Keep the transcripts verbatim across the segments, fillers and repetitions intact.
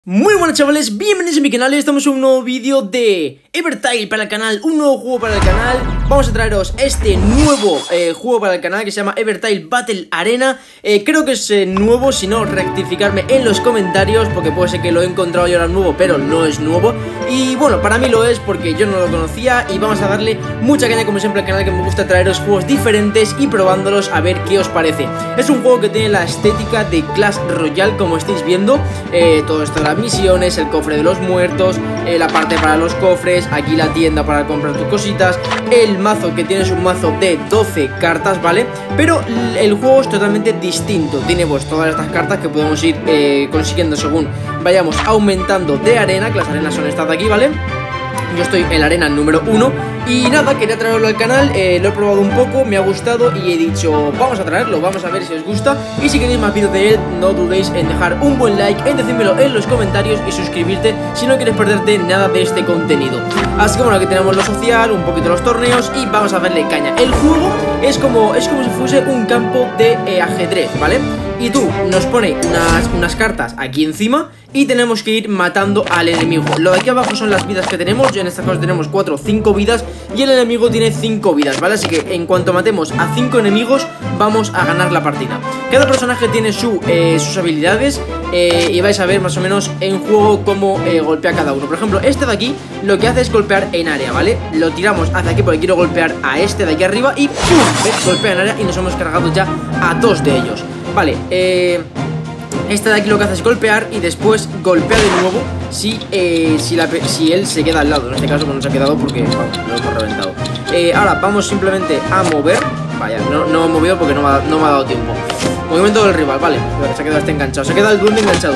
Muy buenas chavales, bienvenidos a mi canal. Estamos en un nuevo vídeo de Evertile para el canal, un nuevo juego para el canal. Vamos a traeros este nuevo eh, juego para el canal que se llama Evertile Battle Arena. eh, Creo que es eh, nuevo, si no rectificarme en los comentarios, porque puede ser que lo he encontrado yo ahora nuevo, pero no es nuevo. Y bueno, para mí lo es porque yo no lo conocía. Y vamos a darle mucha caña como siempre al canal, que me gusta traeros juegos diferentes y probándolos a ver qué os parece. Es un juego que tiene la estética de Clash Royale, como estáis viendo. eh, Todo esto de las misiones, el cofre de los muertos, eh, la parte para los cofres, aquí la tienda para comprar tus cositas, el mazo que tienes un mazo de doce cartas, ¿vale? Pero el juego es totalmente distinto, tiene pues todas estas cartas que podemos ir eh, consiguiendo según vayamos aumentando de arena, que las arenas son estas de aquí, ¿vale? Yo estoy en la arena número uno. Y nada, quería traerlo al canal, eh, lo he probado un poco, me ha gustado y he dicho, vamos a traerlo, vamos a ver si os gusta. Y si queréis más vídeos de él, no dudéis en dejar un buen like, en decírmelo en los comentarios y suscribirte si no quieres perderte nada de este contenido. Así que bueno, aquí tenemos lo social, un poquito los torneos y vamos a darle caña. El juego es como, es como si fuese un campo de eh, ajedrez, ¿vale? Y tú nos pone unas, unas cartas aquí encima y tenemos que ir matando al enemigo. Lo de aquí abajo son las vidas que tenemos. En esta cosa tenemos cuatro o cinco vidas y el enemigo tiene cinco vidas, ¿vale? Así que en cuanto matemos a cinco enemigos vamos a ganar la partida. Cada personaje tiene su, eh, sus habilidades eh, y vais a ver más o menos en juego cómo eh, golpea cada uno. Por ejemplo, este de aquí lo que hace es golpear en área, ¿vale? Lo tiramos hacia aquí porque quiero golpear a este de aquí arriba y ¡pum! ¿Ves? Golpea en área y nos hemos cargado ya a dos de ellos. Vale, eh... este de aquí lo que hace es golpear y después golpea de nuevo si, eh, si, la, si él se queda al lado. En este caso pues no se ha quedado porque bueno, lo hemos reventado. eh, Ahora vamos simplemente a mover. Vaya, no, no he movido porque no me, ha, no me ha dado tiempo. Movimiento del rival, vale. Se ha quedado este enganchado, se ha quedado el duende enganchado.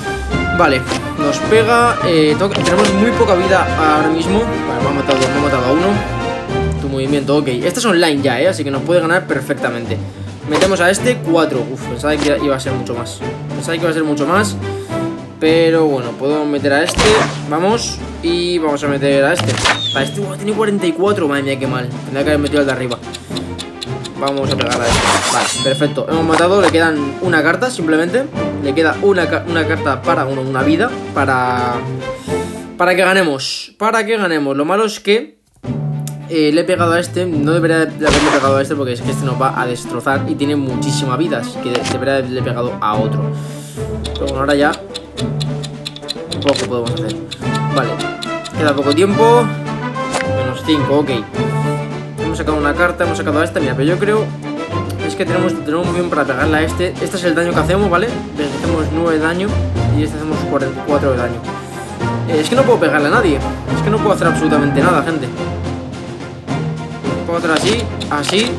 Vale, nos pega. eh, Tenemos muy poca vida ahora mismo. Vale, me ha matado, me ha matado a uno. Tu movimiento, ok. Este es online ya, eh, así que nos puede ganar perfectamente. Metemos a este, cuatro. Uf, pensaba que iba a ser mucho más. Pensaba que iba a ser mucho más. Pero bueno, puedo meter a este. Vamos. Y vamos a meter a este. A este, uh, tiene cuarenta y cuatro. Madre mía, qué mal. Tendría que haber metido al de arriba. Vamos a pegar a este. Vale, perfecto. Hemos matado. Le quedan una carta, simplemente. Le queda una, una carta para uno, una vida. Para... Para que ganemos. Para que ganemos. Lo malo es que Eh, le he pegado a este, no debería de haberle pegado a este porque es que este nos va a destrozar y tiene muchísima vida, así que debería de haberle pegado a otro. Pero bueno, ahora ya poco podemos hacer. Vale, queda poco tiempo. Menos cinco, ok. Hemos sacado una carta, hemos sacado a esta, mira, pero yo creo es que tenemos, tenemos muy bien para pegarle a este. Este es el daño que hacemos, ¿vale? Hacemos nueve de daño y este hacemos cuarenta y cuatro de daño. eh, Es que no puedo pegarle a nadie, es que no puedo hacer absolutamente nada, gente. Puedo hacer así, así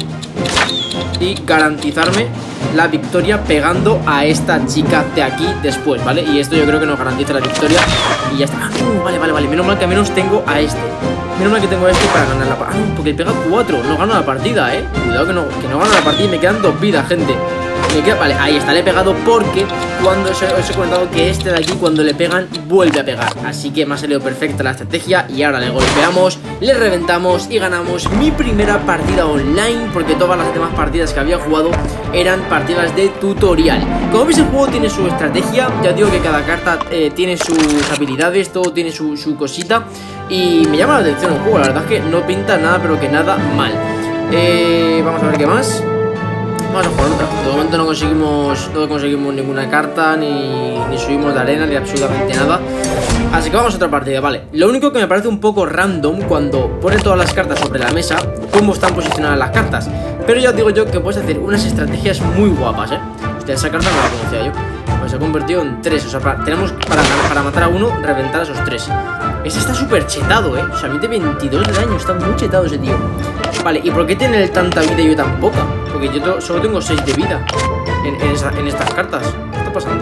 y garantizarme la victoria pegando a esta chica de aquí después, ¿vale? Y esto yo creo que nos garantiza la victoria y ya está. Ah, no, vale, vale, vale, menos mal que al menos tengo a este. Menos mal que tengo a este para ganar la partida. Ah, porque pega cuatro, no gano la partida, ¿eh? Cuidado que no, que no gano la partida y me quedan dos vidas, gente. Me queda, vale, ahí está, le he pegado porque cuando os he, os he comentado que este de aquí cuando le pegan vuelve a pegar. Así que me ha salido perfecta la estrategia y ahora le golpeamos, le reventamos y ganamos mi primera partida online, porque todas las demás partidas que había jugado eran partidas de tutorial. Como veis, el juego tiene su estrategia, ya digo que cada carta eh, tiene sus habilidades, todo tiene su, su cosita y me llama la atención el juego, la verdad es que no pinta nada pero que nada mal. eh, Vamos a ver qué más. Vamos a jugar otra. De momento no conseguimos No conseguimos ninguna carta, ni, ni subimos de arena, ni absolutamente nada. Así que vamos a otra partida, vale. Lo único que me parece un poco random cuando pone todas las cartas sobre la mesa, cómo están posicionadas las cartas. Pero ya os digo yo que puedes hacer unas estrategias muy guapas, eh. Hostia, esa carta no la conocía yo. Pues se ha convertido en tres. O sea, para, tenemos para, para matar a uno, reventar a esos tres. Ese está súper chetado, eh. O sea, mete veintidós de daño, está muy chetado ese tío. Vale, ¿y por qué tiene él tanta vida y yo tan poca? Porque yo to solo tengo seis de vida en, en, esa, en estas cartas. ¿Qué está pasando?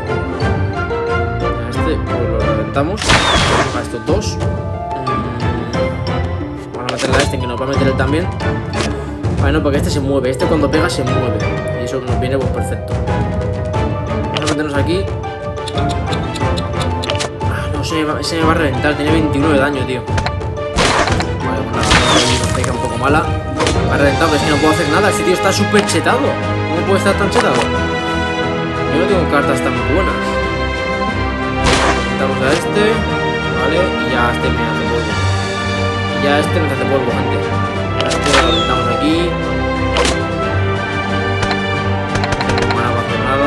A este pues, lo reventamos. A estos dos. mm. Vamos a meterle a este que nos va a meter él también. Vale, no, porque este se mueve. Este cuando pega se mueve. Y eso nos viene pues perfecto. Vamos a meternos aquí. Ah, no, se me va, se me va a reventar. Tiene veintiuno de daño, tío. Vale, bueno, una pega un poco mala. Me ha reventado, pero es que no puedo hacer nada. Este tío está súper chetado. ¿Cómo puede estar tan chetado? Yo no tengo cartas tan buenas. a este, vale, y ya este me hace polvo. Y ya este nos hace polvo, gente. A este lo aventamos aquí. No va a hacer nada.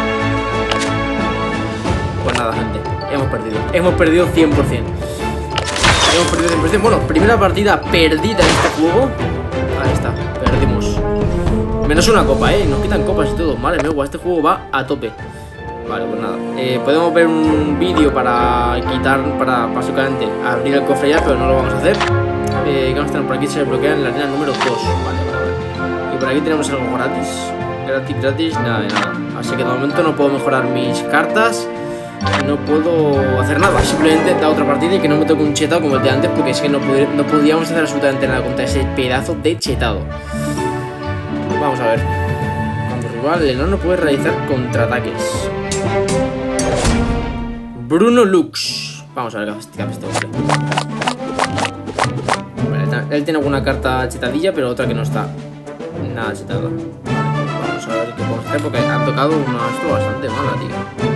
Pues nada, gente, hemos perdido. Hemos perdido cien por cien. Hemos perdido cien por cien. Bueno, primera partida perdida en este juego. Ahí está, perdimos. Menos una copa, eh. Nos quitan copas y todo. Madre mía, este juego va a tope. Vale, pues nada. Eh, podemos ver un vídeo para quitar, para básicamente abrir el cofre ya, pero no lo vamos a hacer. Eh, ¿Qué vamos a tener por aquí? Se bloquea en la arena número dos. Vale, vale, vale. Y por aquí tenemos algo gratis. Gratis, gratis, nada de nada. Así que de momento no puedo mejorar mis cartas. Y no puedo hacer nada. Simplemente da otra partida y que no me toque un chetado como el de antes, porque es que no, no podíamos hacer absolutamente nada contra ese pedazo de chetado. Vamos a ver. Cuando rival, el enano puede realizar contraataques. Bruno Lux. Vamos a ver qué hace este hombre. Vale, él tiene alguna carta chetadilla, pero otra que no está nada chetada. Vale, vamos a ver qué podemos hacer, porque han tocado una esto bastante mala, tío.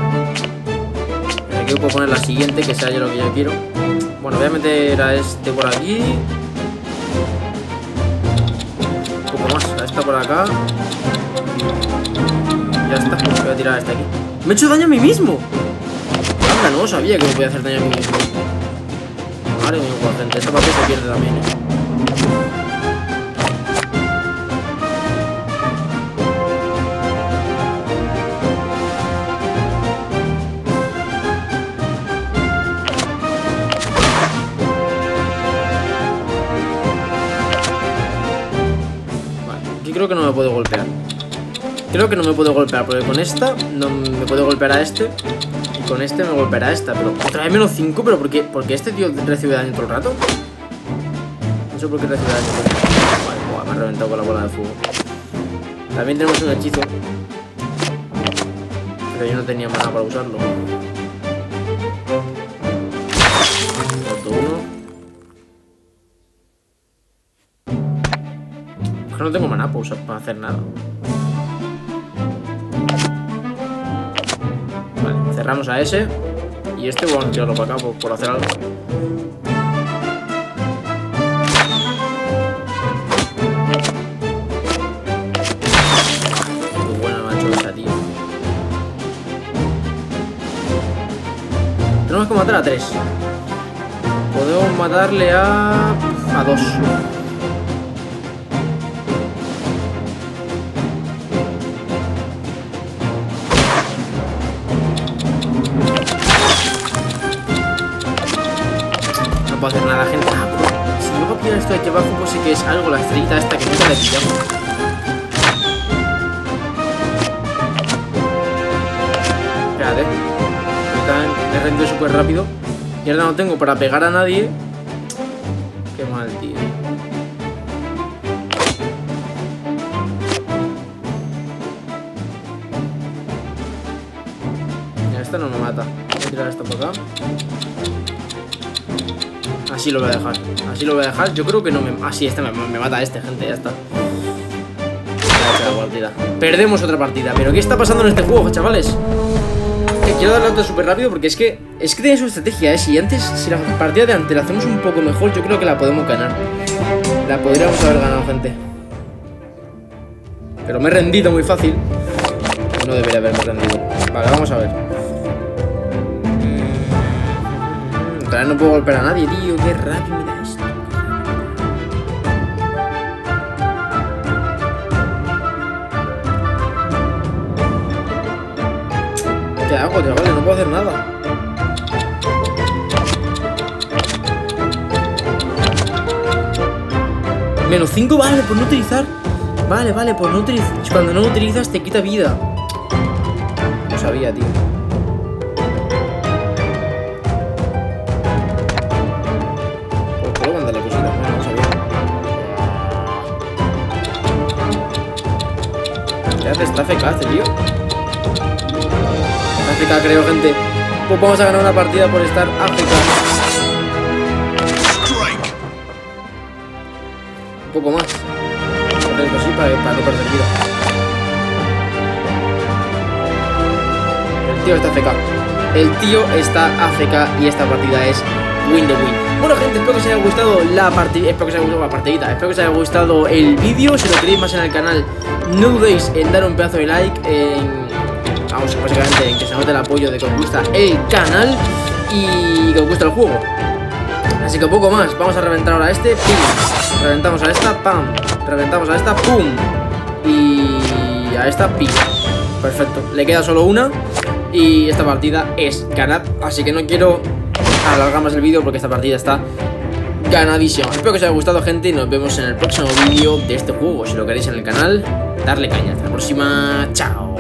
Aquí puedo poner la siguiente, que sea yo lo que yo quiero. Bueno, voy a meter a este por aquí. Un poco más, a esta por acá. Ya está, voy a tirar a esta aquí. Me he hecho daño a mí mismo. Anda, no sabía que me podía hacer daño a mí mismo. Madre mía, gente, esta parte se pierde también, eh. Creo que no me puedo golpear. Creo que no me puedo golpear, porque con esta no me puedo golpear a este. Y con este me golpeará a esta. Pero otra vez menos cinco, pero ¿por qué? ¿Por qué este tío recibe daño todo el rato? No sé por qué recibe daño todo el rato. Vale, buah, me ha reventado con la bola de fuego. También tenemos un hechizo, pero yo no tenía mana para usarlo. Corto uno. Es que no tengo maná para usar, para hacer nada. Vale, cerramos a ese. Y este vamos a tirarlo para acá por, por hacer algo. Muy buena me ha hecho esa, tío. Tenemos que matar a tres. Podemos matarle a... a dos. No puedo hacer nada, gente. Ah, pero si luego pillo esto de aquí abajo, pues sí que es algo, la estrellita esta que nunca le pillamos. Espérate. Me he rendido súper rápido. Y ahora no tengo para pegar a nadie. Qué mal, tío. Ya, esta no me mata. Voy a tirar esto por acá. Así lo voy a dejar, así lo voy a dejar. Yo creo que no me... Ah, sí, este me, me mata a este, gente, ya está. Ya la partida. Perdemos otra partida. ¿Pero qué está pasando en este juego, chavales? Que quiero darle auto súper rápido porque es que... Es que tiene su estrategia, ¿eh? Si antes... Si la partida de antes la hacemos un poco mejor, yo creo que la podemos ganar. La podríamos haber ganado, gente. Pero me he rendido muy fácil. No debería haberme rendido. Vale, vamos a ver. No puedo golpear a nadie, tío. Qué rápido me da esto. ¿Qué hago, tío? Vale, no puedo hacer nada. Menos cinco, vale, por no utilizar. Vale, vale, por no utilizar. Cuando no lo utilizas te quita vida. No sabía, tío. Está A F K este tío. Está A F K, creo, gente. Pues vamos a ganar una partida por estar A F K. Un poco más. Hacer esto así para, para no perder vida. El tío está A F K. el tío está A F K y esta partida es win de win. Bueno gente, espero que os haya gustado la partida, espero que os haya gustado la partidita, espero que os haya gustado el vídeo. Si lo queréis más en el canal, no dudéis en dar un pedazo de like, en, vamos, básicamente en que se note el apoyo de que os gusta el canal y que os gusta el juego. Así que poco más, vamos a reventar ahora a este, pim, reventamos a esta, pam, reventamos a esta, pum, y a esta, pim. Perfecto, le queda solo una y esta partida es ganar, así que no quiero alargar más el vídeo porque esta partida está ganadísima. Espero que os haya gustado gente y nos vemos en el próximo vídeo de este juego. Si lo queréis en el canal, darle caña. Hasta la próxima, chao.